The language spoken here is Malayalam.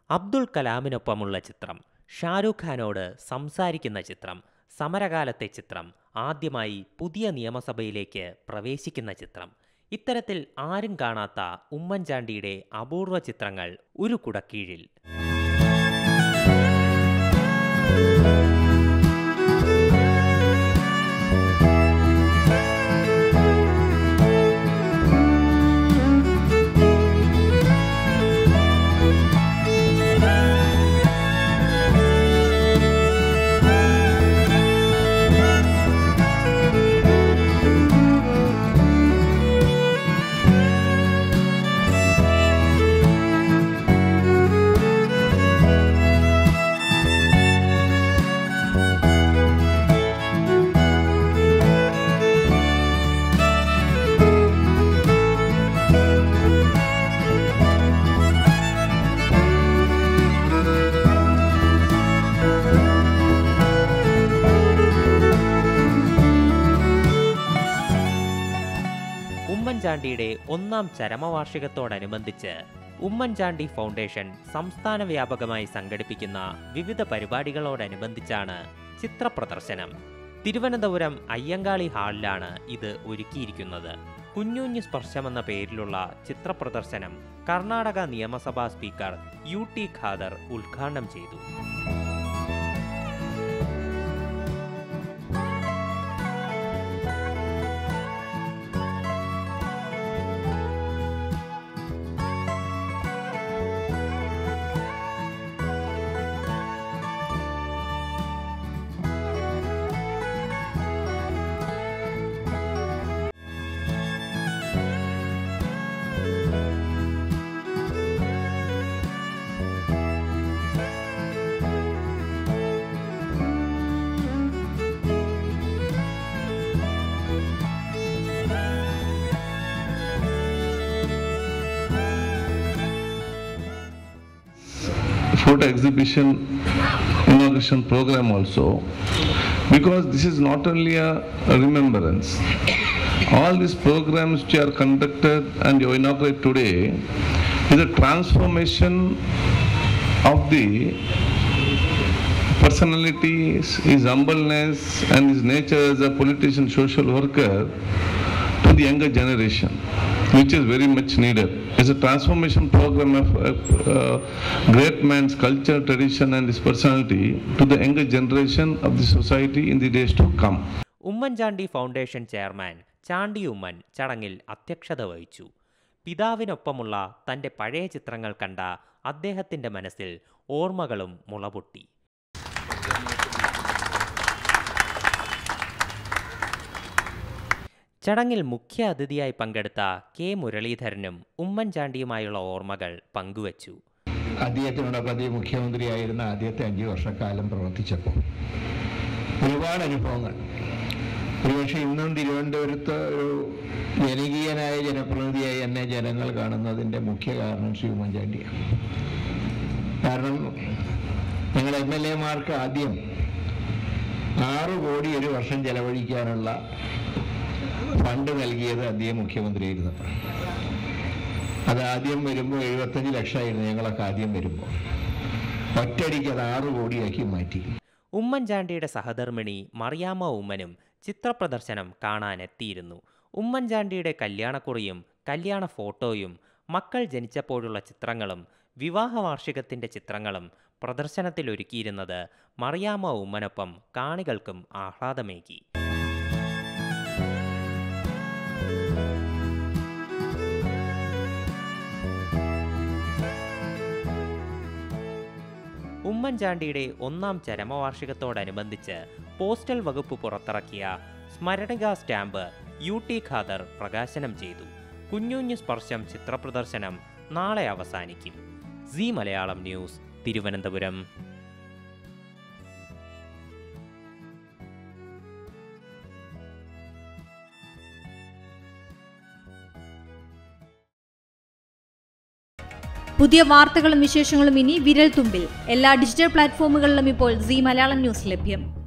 അബ്ദുൾ കലാമിനൊപ്പമുള്ള ചിത്രം, ഷാരൂഖ് ഖാനോട് സംസാരിക്കുന്ന ചിത്രം, സമരകാലത്തെ ചിത്രം, ആദ്യമായി പുതിയ നിയമസഭയിലേക്ക് പ്രവേശിക്കുന്ന ചിത്രം, ഇത്തരത്തിൽ ആരും കാണാത്ത ഉമ്മൻചാണ്ടിയുടെ അപൂർവ ചിത്രങ്ങൾ ഒരു കുടക്കീഴിൽ. ഉമ്മൻചാണ്ടിയുടെ 1ാം ചരമവാർഷികത്തോടനുബന്ധിച്ച് ഉമ്മൻചാണ്ടി ഫൗണ്ടേഷൻ സംസ്ഥാന വ്യാപകമായി സംഘടിപ്പിക്കുന്ന വിവിധ പരിപാടികളോടനുബന്ധിച്ചാണ് ചിത്രപ്രദർശനം. തിരുവനന്തപുരം അയ്യങ്കാളി ഹാളിലാണ് ഇത് ഒരുക്കിയിരിക്കുന്നത്. കുഞ്ഞുഞ്ഞു സ്പർശമെന്ന പേരിലുള്ള ചിത്രപ്രദർശനം കർണാടക നിയമസഭാ സ്പീക്കർ UT ഖാദർ ഉദ്ഘാടനം ചെയ്തു. Photo exhibition inauguration program also, because this is not only a remembrance. All these programs which are conducted and you inaugurate today is a transformation of the personality, his humbleness and his nature as a politician, social worker to the younger generation, which is very much needed. It's a transformation program of great man's culture, tradition and his personality to the younger generation of the society in the days to come. Oommen Chandy foundation chairman Chandy Oommen ചടങ്ങിൽ അധ്യക്ഷത വഹിച്ചു. പിതാവിനൊപ്പമുള്ള തൻ്റെ പഴയ ചിത്രങ്ങൾ കണ്ട അദ്ദേഹത്തിൻ്റെ മനസ്സിൽ ഓർമ്മകളും മുളപൊട്ടി. ചടങ്ങിൽ മുഖ്യ അതിഥിയായി പങ്കെടുത്ത K. മുരളീധരനും ഉമ്മൻചാണ്ടിയുമായുള്ള ഓർമ്മകൾ പങ്കുവച്ചു. അദ്ദേഹത്തിനോടൊപ്പം മുഖ്യമന്ത്രിയായിരുന്ന ആദ്യത്തെ 5 വർഷക്കാലം പ്രവർത്തിച്ചപ്പോൾ ഒരുപാട് അനുഭവങ്ങൾ. ഒരുപക്ഷെ ഇന്നും തിരുവനന്തപുരത്ത് ഒരു ജനകീയനായ ജനപ്രതിനിധിയായി എന്നെ ജനങ്ങൾ കാണുന്നതിൻ്റെ മുഖ്യ കാരണം ശ്രീ ഉമ്മൻചാണ്ടിയാണ്. കാരണം ഞങ്ങൾ MLA-മാർക്ക് ആദ്യം 6 കോടി ഒരു വർഷം ചെലവഴിക്കാനുള്ള ഫണ്ട് നൽകിയത് അദ്ദേഹം മുഖ്യമന്ത്രിയായിരുന്നപ്പോൾ. അത് ആദ്യം വരുമ്പോൾ 75 ലക്ഷമായിരുന്നു. ഞങ്ങളൊക്കെ ആദ്യം വരുമ്പോൾ ഒറ്റയടിക്ക് അത് 6 കോടിയാക്കി മാറ്റി. ഉമ്മൻചാണ്ടിയുടെ സഹധർമ്മിണി മറിയാമ്മ ഉമ്മനും ചിത്രപ്രദർശനം കാണാനെത്തിയിരുന്നു. ഉമ്മൻചാണ്ടിയുടെ കല്യാണക്കുറിയും കല്യാണ ഫോട്ടോയും മക്കൾ ജനിച്ചപ്പോഴുള്ള ചിത്രങ്ങളും വിവാഹ വാർഷികത്തിൻ്റെ ചിത്രങ്ങളും പ്രദർശനത്തിലൊരുക്കിയിരുന്നത് മറിയാമ്മ ഉമ്മനൊപ്പം കാണികൾക്കും ആഹ്ലാദമേകി. ഉമ്മൻചാണ്ടിയുടെ 1ാം ചരമവാർഷികത്തോടനുബന്ധിച്ച് പോസ്റ്റൽ വകുപ്പ് പുറത്തിറക്കിയ സ്മരണിക സ്റ്റാമ്പ് UT ഖാദർ പ്രകാശനം ചെയ്തു. കുഞ്ഞുഞ്ഞു സ്പർശം ചിത്രപ്രദർശനം നാളെ അവസാനിക്കും. C Malayalam news, Thiruvananthapuram. പുതിയ വാർത്തകളും വിശേഷങ്ങളും ഇനി വിരൽ തുമ്പിൽ. എല്ലാ ഡിജിറ്റൽ പ്ലാറ്റ്ഫോമുകളിലും ഇപ്പോൾ സി മലയാളം ന്യൂസ് ലഭ്യം.